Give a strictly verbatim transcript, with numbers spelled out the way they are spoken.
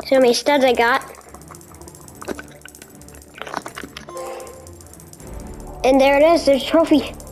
See how many studs I got. And there it is, there's a trophy.